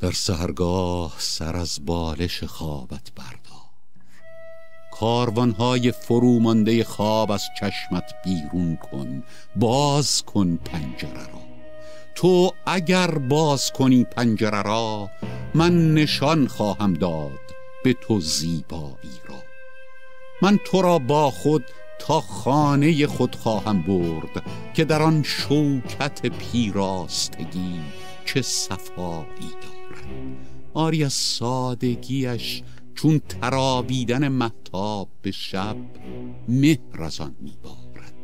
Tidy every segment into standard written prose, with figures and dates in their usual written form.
در سحرگاه سر از بالش خوابت بردار، کاروانهای فرومانده خواب از چشمت بیرون کن، باز کن پنجره را. تو اگر باز کنی پنجره را، من نشان خواهم داد به تو زیبایی را. من تو را با خود تا خانه خود خواهم برد، که در آن شوکت پیراستگی چه صفایی دارد. آری از سادگیش چون تراویدن مهتاب به شب، مهر از آن میبارد.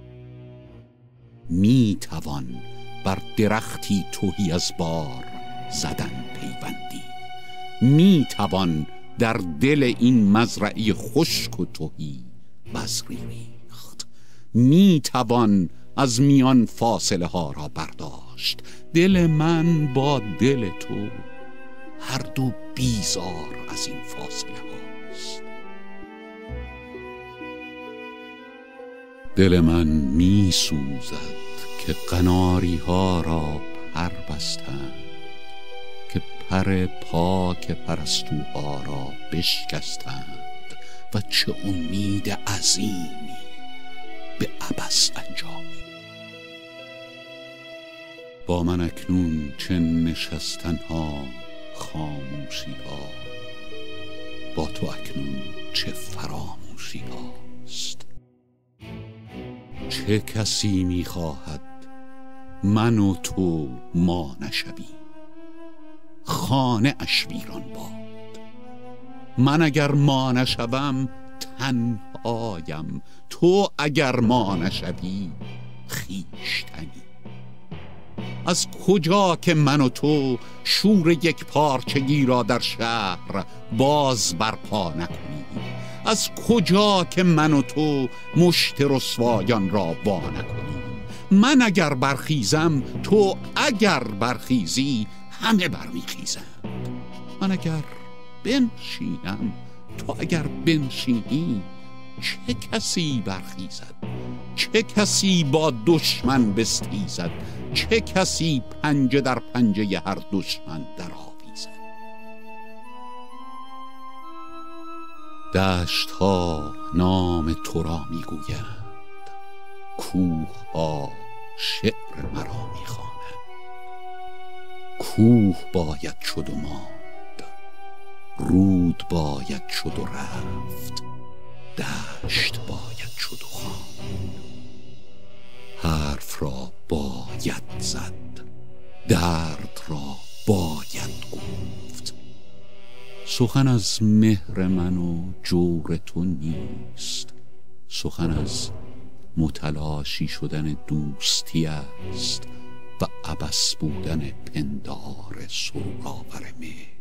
میتوان بر درختی تهی از بار زدن پیوندی، میتوان در دل این مزرعه خشک و تهی بذری ریخت، میتوان از میان فاصله ها را برداشت. دل من با دل تو هر دو بیزار از این فاصله هاست. دل من می سوزد که قناری ها را پر بستند، که پر پاک پرستوها را بشکستند و چه امید عظیمی به عبث انجامید. با من اکنون چه نشستن ها، خاموشی ها، با تو اکنون چه فراموشی هاست. چه کسی میخواهد من و تو ما نشویم؟ خانه اش ویران باد. من اگر ما نشوم تنهایم، تو اگر ما نشوی خویشتنی. از کجا که من و تو شور یک پارچگی را در شهر باز برپا نکنیم؟ از کجا که من و تو مشت رسوایان را وا نکنیم؟ من اگر برخیزم، تو اگر برخیزی، همه برمیخیزند. من اگر بنشینم، تو اگر بنشینی، چه کسی برخیزد؟ چه کسی با دشمن بستیزد؟ چه کسی پنجه در پنجه هر دشمن در آویزد؟ دشت ها نام تو را میگویند، کوه ها شعر مرا میخوانند. کوه باید شد و ماند، رود باید شد و رفت، دشت باید شد و خواند. حرف را باید زد، درد را باید گفت. سخن از مهر من و جور تو نیست، سخن از متلاشی شدن دوستی است و عبث بودن پندار سراور مهر.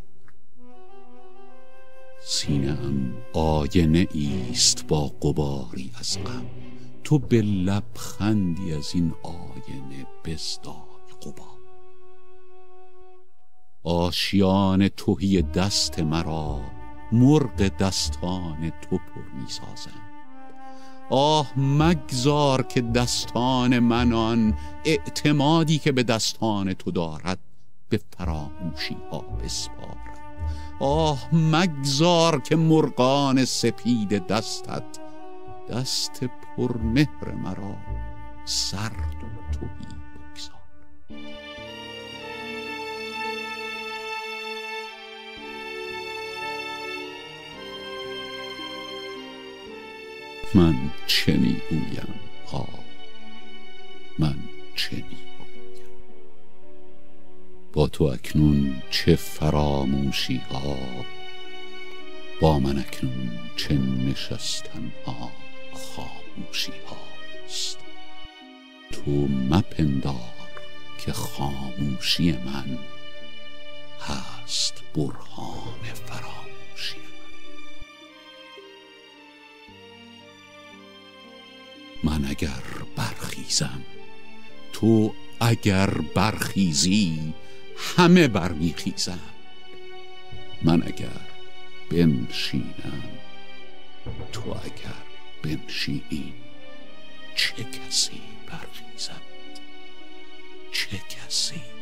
سینه‌ام آینه ایست با غباری از غم، تو به لبخندی از این آینه بزدای غبار. آشیان تهی دست مرا مرغ دستان تو پر می سازند. آه مگذار که دستان من آن اعتمادی که به دستان تو دارد به فراموشی ها بسپارد. آه مگذار که مرغان سپید دستت دست پرمهر مرا سرد و تهی بگذار. من چه میگویم؟ من چه میگویم؟ با تو اکنون چه فراموشی ها، با من اکنون چه نشستن ها، خاموشی هاست. تو مپندار که خاموشی من هست برهان فراموشی من اگر برخیزم، تو اگر برخیزی، همه برمیخیزند. من اگر بنشینم، تو اگر بنشینی، چه کسی برخیزد؟ چه کسی